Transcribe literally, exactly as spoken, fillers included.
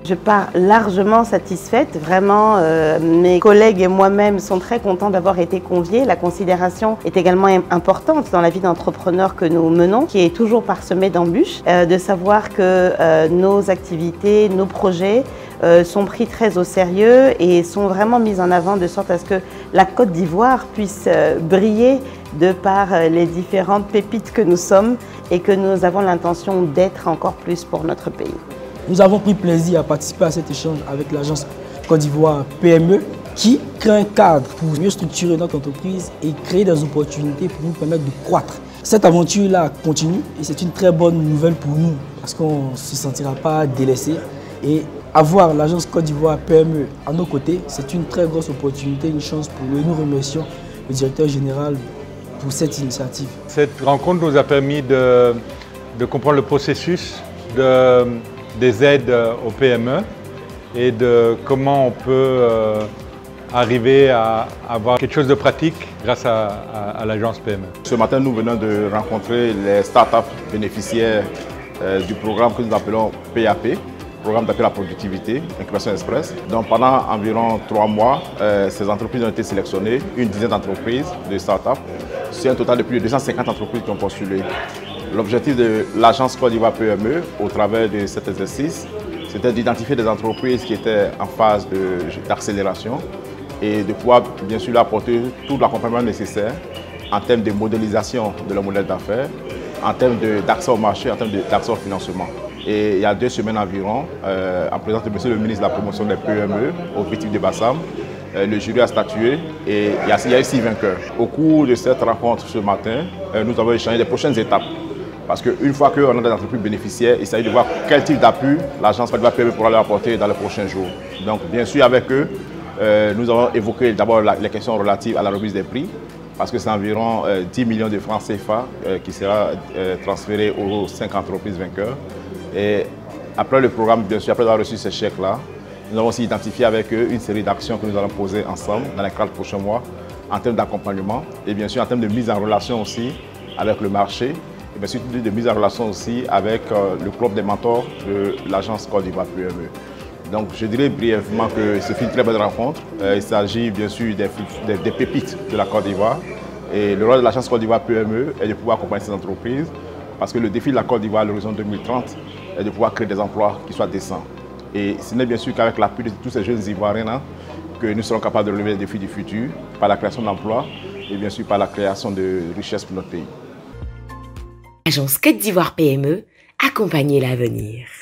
Je pars largement satisfaite. Vraiment, euh, mes collègues et moi-même sont très contents d'avoir été conviés. La considération est également importante dans la vie d'entrepreneur que nous menons, qui est toujours parsemée d'embûches, euh, de savoir que euh, nos activités, nos projets euh, sont pris très au sérieux et sont vraiment mis en avant de sorte à ce que la Côte d'Ivoire puisse euh, briller de par euh, les différentes pépites que nous sommes et que nous avons l'intention d'être encore plus pour notre pays. Nous avons pris plaisir à participer à cet échange avec l'agence Côte d'Ivoire P M E qui crée un cadre pour mieux structurer notre entreprise et créer des opportunités pour nous permettre de croître. Cette aventure-là continue et c'est une très bonne nouvelle pour nous parce qu'on ne se sentira pas délaissé. Et avoir l'agence Côte d'Ivoire P M E à nos côtés, c'est une très grosse opportunité, une chance pour nous. Nous remercions le directeur général pour cette initiative. Cette rencontre nous a permis de, de comprendre le processus de des aides aux P M E et de comment on peut euh, arriver à avoir quelque chose de pratique grâce à, à, à l'agence P M E. Ce matin, nous venons de rencontrer les startups bénéficiaires euh, du programme que nous appelons P A P, programme d'appel à la productivité, Incubation Express. Donc pendant environ trois mois, euh, ces entreprises ont été sélectionnées, une dizaine d'entreprises de startups. C'est un total de plus de deux cent cinquante entreprises qui ont postulé. L'objectif de l'agence Côte d'Ivoire P M E, au travers de cet exercice, c'était d'identifier des entreprises qui étaient en phase d'accélération et de pouvoir bien sûr apporter tout l'accompagnement nécessaire en termes de modélisation de leur modèle d'affaires, en termes d'accès au marché, en termes d'accès au financement. Et il y a deux semaines environ, euh, en présence de monsieur le ministre de la promotion des P M E au Victime de Bassam, euh, le jury a statué et il y a, il y a eu six vainqueurs. Au cours de cette rencontre ce matin, euh, nous avons échangé les prochaines étapes. Parce qu'une fois qu'on a des entreprises bénéficiaires, il s'agit de voir quel type d'appui l'agence Côte d'Ivoire P M E pourra leur apporter dans les prochains jours. Donc bien sûr avec eux, euh, nous avons évoqué d'abord les questions relatives à la remise des prix, parce que c'est environ euh, dix millions de francs C F A euh, qui sera euh, transféré aux cinq entreprises vainqueurs. Et après le programme, bien sûr, après avoir reçu ces chèques-là, nous avons aussi identifié avec eux une série d'actions que nous allons poser ensemble dans les quatre prochains mois en termes d'accompagnement et bien sûr en termes de mise en relation aussi avec le marché. Et bien sûr, de mise en relation aussi avec euh, le club des mentors de l'agence Côte d'Ivoire P M E. Donc je dirais brièvement que c'est une très belle rencontre. Euh, il s'agit bien sûr des, des, des pépites de la Côte d'Ivoire. Et le rôle de l'agence Côte d'Ivoire P M E est de pouvoir accompagner ces entreprises parce que le défi de la Côte d'Ivoire à l'horizon deux mille trente est de pouvoir créer des emplois qui soient décents. Et ce n'est bien sûr qu'avec l'appui de tous ces jeunes Ivoiriens hein, que nous serons capables de relever les défis du futur par la création d'emplois et bien sûr par la création de richesses pour notre pays. Agence Côte d'Ivoire P M E, accompagner l'avenir.